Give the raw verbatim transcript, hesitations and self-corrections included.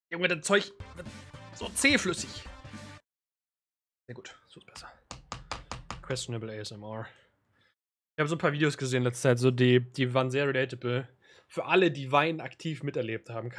Junge, das Zeug wird so zähflüssig. Sehr gut, so ist besser. Questionable A S M R. Ich habe so 'n paar Videos gesehen in letzter Zeit, so die die waren sehr relatable für alle, die Wein aktiv miterlebt haben.